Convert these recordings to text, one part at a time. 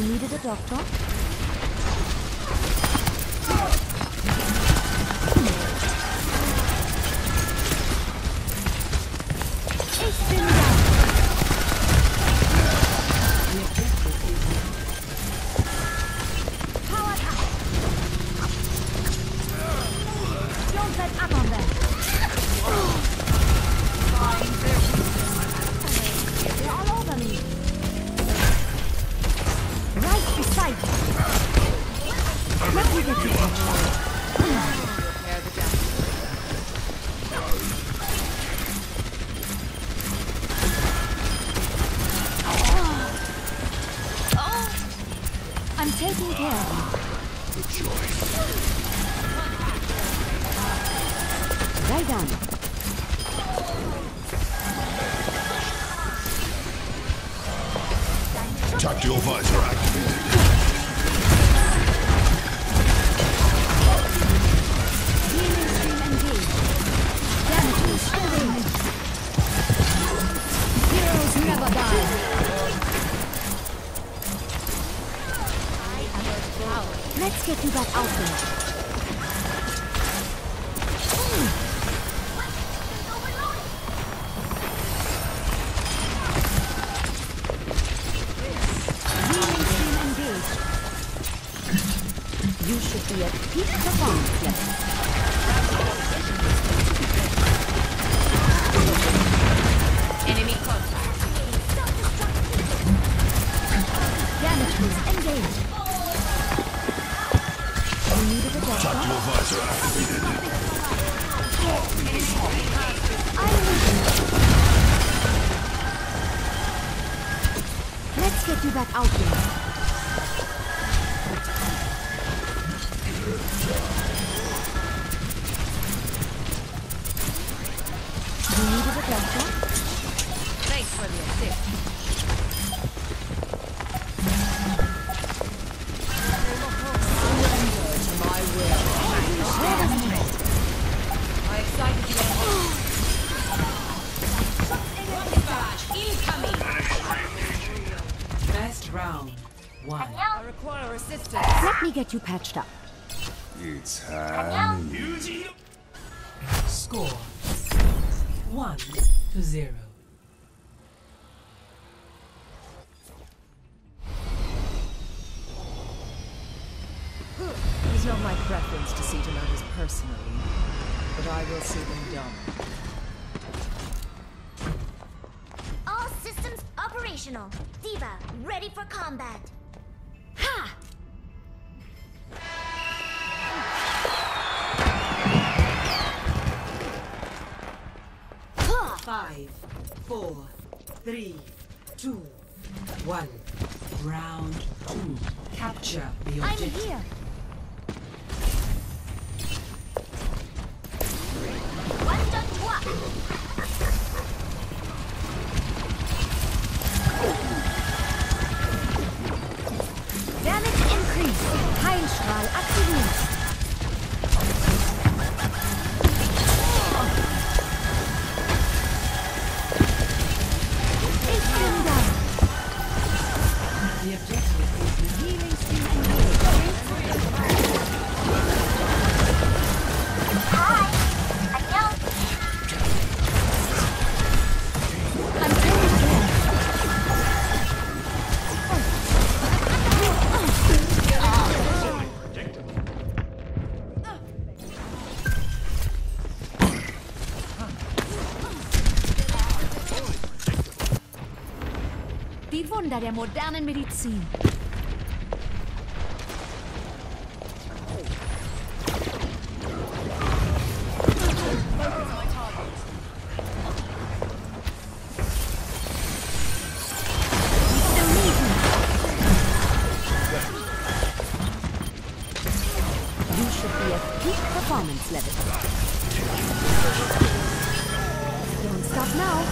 You needed a doctor? Ich bin da. Power up. Don't let up on them. They're all over me. Right beside you. Let me get you. Repair the damage. I'm taking care of you. The choice. Right down. Tactical visor activated. Healing stream engaged. Damage restored. Heroes never die. Let's get you back out there. Healing stream engaged. You should be at peak performance level. Enemy contact. Damage boost engaged. You needed a doctor? Tactical visor activated. Let's get you back out there. You needed a doctor? Thanks for the assist. My will. I excited you. Incoming. Best round. One. I require assistance. Let me get you patched up. It's time. Score 1-0. It is not my preference to see to matters personally, but I will see them done. All systems operational. Diva, ready for combat. Ha! 5, 4, 3, 2, 1. Round 2. Capture the I'm objective. here. One, deux, trois. Damage increase. Heilstrahl aktiviert. Ich bin da. The objective is now. Healing stream engaged. Hi. 안녕. I'm taking care. Die Wunder der modernen Medizin. You should be at peak performance level. Don't stop now.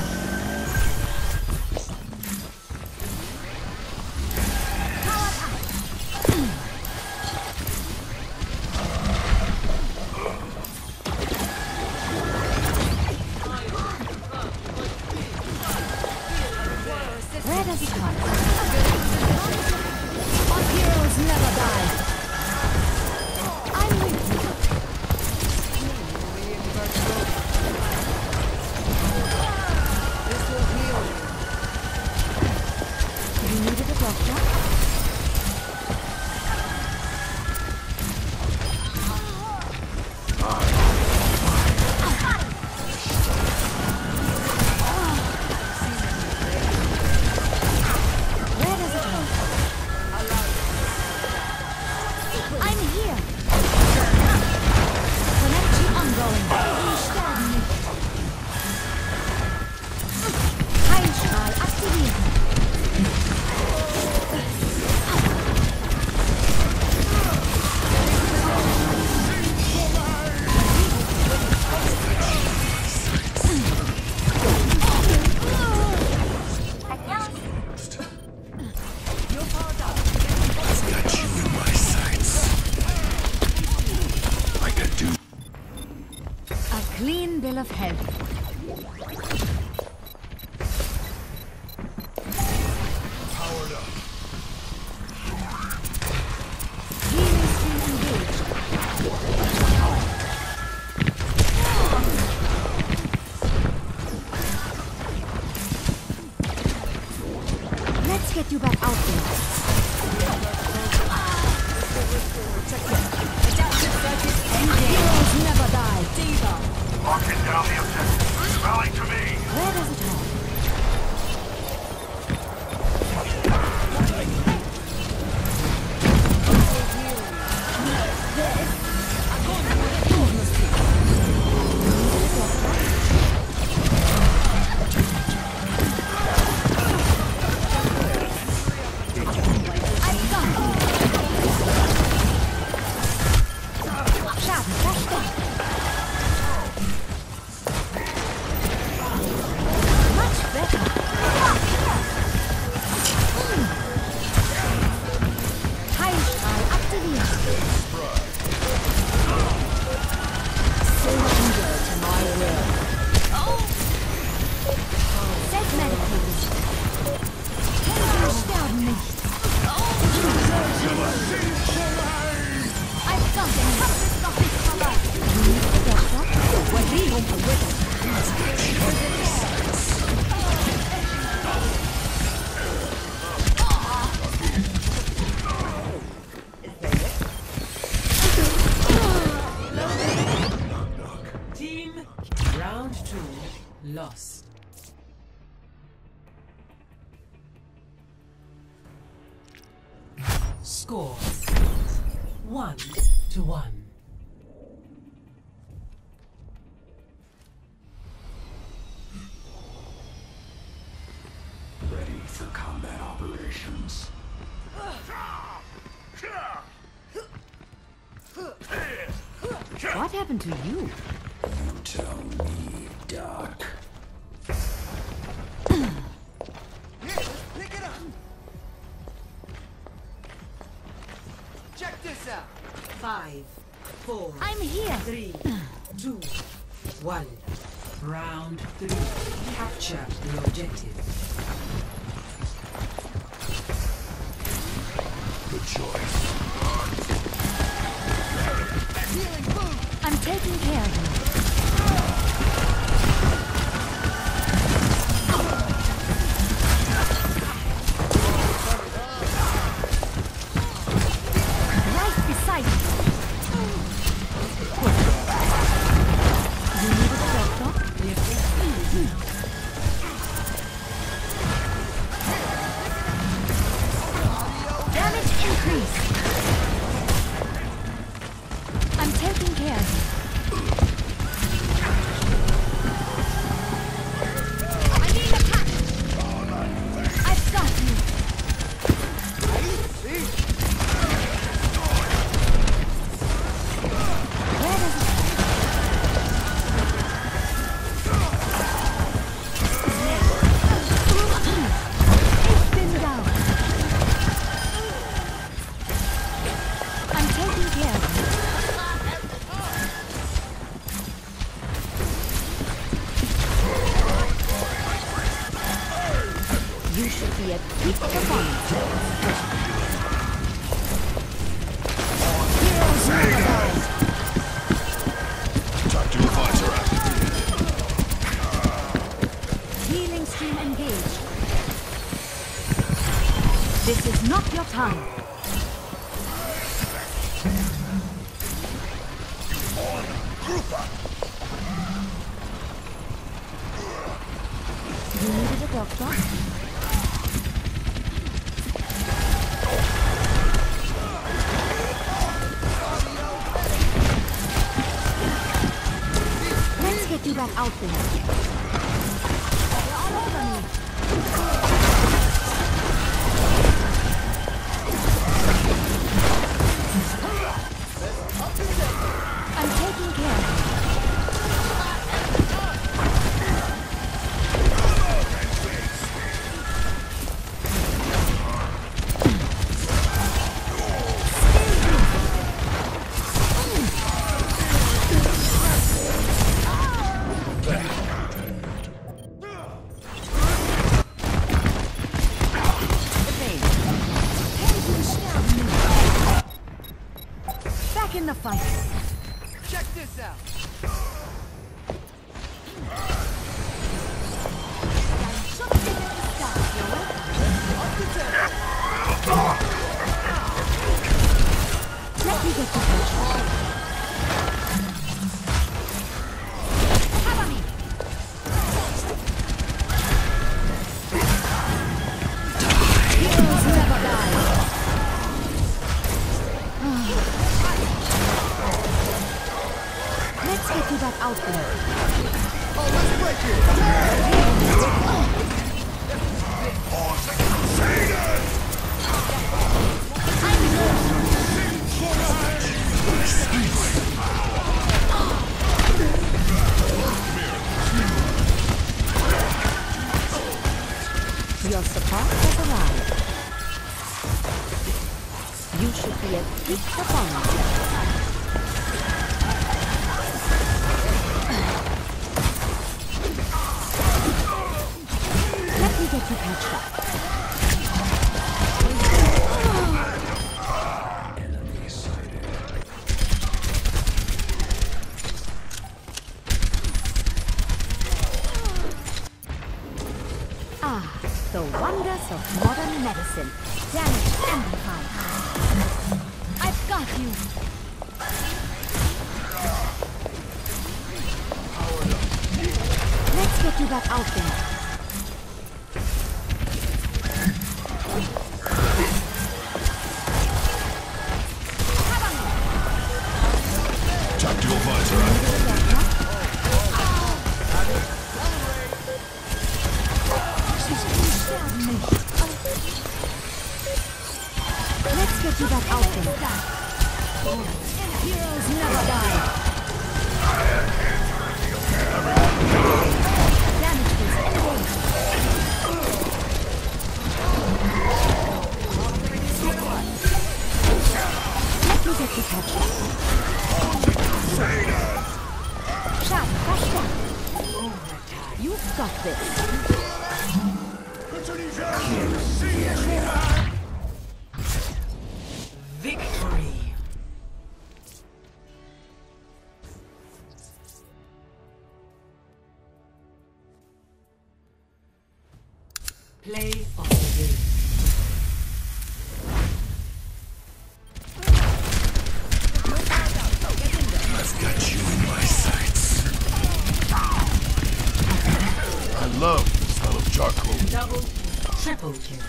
Where does it come? One bill of health. Powered up. Healing stream engaged. Let's get you back out there. Heroes never die. Diva. Locking down the objective. Rally to me. Where does it hurt? Round 2 lost. Score 1-1. Ready for combat operations. What happened to you? You tell me, Doc. Pick it up. Check this out. 5, 4, I'm here. 3, 2, 1. Round 3. Capture the objective. Good choice. I'm taking care of you. Right beside you. You need a doctor? Damage increase. I'm taking care of you. I'm being attacked. I've got you. Where does it It's been down. I'm taking care of you. You should be at peak performance. Heroes never die. Tactical visor activated. Healing stream engaged. This is not your time. You needed a doctor? Let's get you back out there. They're all over me. I'm taking care of you. Back in the fight. Check this out. Let me get the picture. Cover me. Heroes never die. Let's get you back out there. Oh, let's break it! Your support has arrived. You should be at peak performance. Let me get you patched up. Enemy sighted. Ah, the wonders of modern medicine. Damage amplified. I've got you. Let's get you back out there. Tactical visor active. Let's get you back out there. Heroes never die. Damage is engaged. Let me get you patched up. Shout, crush down. You've got this. Victory. Play of the game. I've got you in my sights. I love the smell of charcoal. Double, triple kill.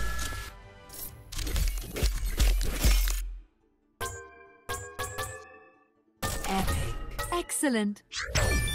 Epic. Excellent.